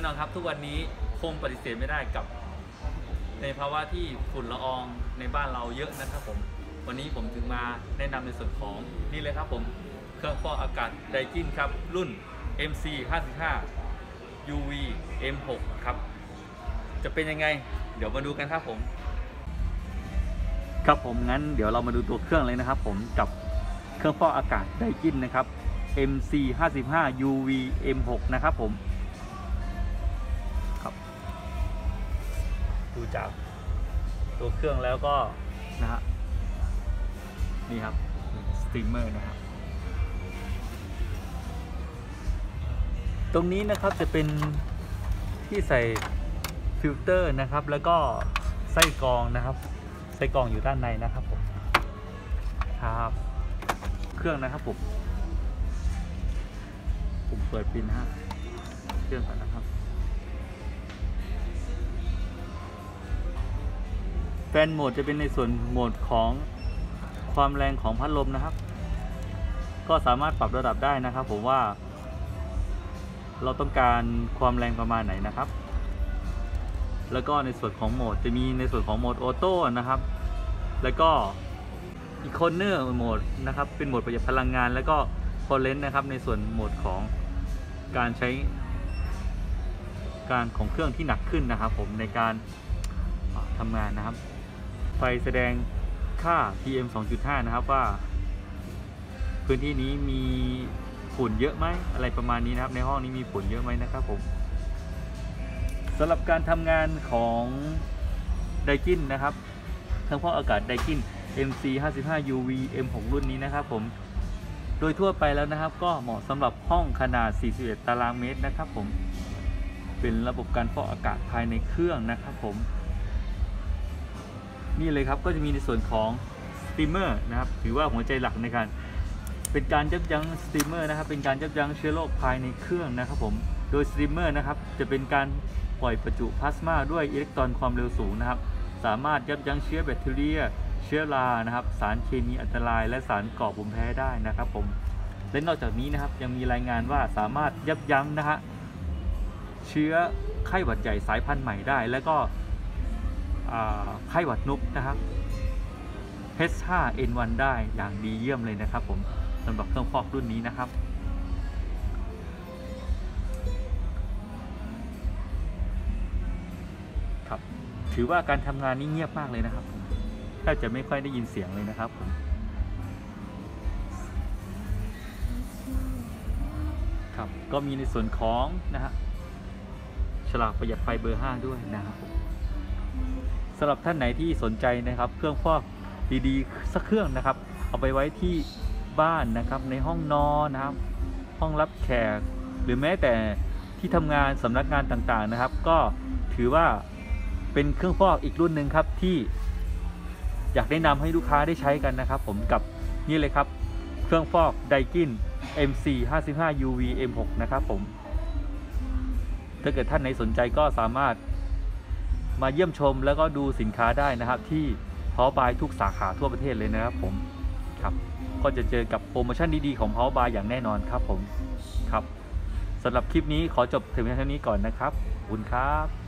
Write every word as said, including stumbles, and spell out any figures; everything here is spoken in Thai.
นอนครับทุกวันนี้คงปฏิเสธไม่ได้กับในภาวะที่ฝุ่นละอองในบ้านเราเยอะนะครับผมวันนี้ผมถึงมาแนะนำในส่วนของนี่เลยครับผมเครื่องฟอกอากาศไดกินครับรุ่น เอ็ม ซี ห้าสิบห้า ยู วี เอ็ม หก ครับจะเป็นยังไงเดี๋ยวมาดูกันครับผมครับผมงั้นเดี๋ยวเรามาดูตัวเครื่องเลยนะครับผมกับเครื่องฟอกอากาศไดกินนะครับ เอ็ม ซี ห้าสิบห้า ยู วี เอ็ม หก นะครับผมครับดูจากตัวเครื่องแล้วก็นะฮะนี่ครับสตรีมเมอร์นะครับตรงนี้นะครับจะเป็นที่ใส่ฟิลเตอร์นะครับแล้วก็ไส้กรองนะครับไส้กรองอยู่ด้านในนะครับผมครับเครื่องนะครับผมผมเปิดปิดนะฮะเครื่องก่อนนะครับแฟนโหมดจะเป็นในส่วนโหมดของความแรงของพัดลมนะครับก็สามารถปรับระดับได้นะครับผมว่าเราต้องการความแรงประมาณไหนนะครับแล้วก็ในส่วนของโหมดจะมีในส่วนของโหมดออโต้นะครับแล้วก็อีโคเนอร์โหมดนะครับเป็นโหมดประหยัดพลังงานแล้วก็พอเลนส์นะครับในส่วนโหมดของการใช้การของเครื่องที่หนักขึ้นนะครับผมในการทำงานนะครับไฟแสดงค่า พี เอ็ม สองจุดห้า นะครับว่าพื้นที่นี้มีฝุ่นเยอะไหมอะไรประมาณนี้นะครับในห้องนี้มีฝุ่นเยอะไหมนะครับผมสำหรับการทำงานของไดกินนะครับเครื่องฟอกอากาศไดกิน เอ็ม ซี ห้าสิบห้า ยู วี เอ็ม หก รุ่นนี้นะครับผมโดยทั่วไปแล้วนะครับก็เหมาะสำหรับห้องขนาดสี่สิบเอ็ดตารางเมตรนะครับผมเป็นระบบการฟอกอากาศภายในเครื่องนะครับผมนี่เลยครับก็จะมีในส่วนของสตรีมเมอร์นะครับถือว่าหัวใจหลักในการเป็นการยับยั้งสตรีมเมอร์นะครับเป็นการยับยั้งเชื้อโรคภายในเครื่องนะครับผมโดยสตรีมเมอร์นะครับจะเป็นการปล่อยประจุพลาสมาด้วยอิเล็กตรอนความเร็วสูงนะครับสามารถยับยั้งเชื้อแบคทีเรียเชื้อรานะครับสารเคมีอันตรายและสารก่อภูมิแพ้ได้นะครับผมและนอกจากนี้นะครับยังมีรายงานว่าสามารถยับยั้งนะฮะเชื้อไข้หวัดใหญ่สายพันธุ์ใหม่ได้และก็ไข้หวัดนกนะครับ เอช ห้า เอ็น วัน ได้อย่างดีเยี่ยมเลยนะครับผมสำหรับเครื่องฟอกรุ่นนี้นะครับครับถือว่าการทำงานนี้เงียบมากเลยนะครับแทบจะไม่ค่อยได้ยินเสียงเลยนะครับผมครับก็มีในส่วนของนะฮะฉลากประหยัดไฟเบอร์ห้าด้วยนะครับสำหรับท่านไหนที่สนใจนะครับเครื่องฟอกดีๆสักเครื่องนะครับเอาไปไว้ที่บ้านนะครับในห้องนอนนะครับห้องรับแขกหรือแม้แต่ที่ทำงานสำนักงานต่างๆนะครับก็ถือว่าเป็นเครื่องฟอกอีกรุ่นหนึ่งครับที่อยากแนะนำให้ลูกค้าได้ใช้กันนะครับผมกับนี่เลยครับเครื่องฟอกไดกิน เอ็ม ซี ห้าสิบห้า ยู วี เอ็ม หก นะครับผมถ้าเกิดท่านไหนสนใจก็สามารถมาเยี่ยมชมแล้วก็ดูสินค้าได้นะครับที่Power by ทุกสาขาทั่วประเทศเลยนะครับผมครับก็จะเจอกับโปรโมชั่นดีๆของ Power by อย่างแน่นอนครับผมครับสำหรับคลิปนี้ขอจบถึงเพียงเท่านี้ก่อนนะครับขอบคุณครับ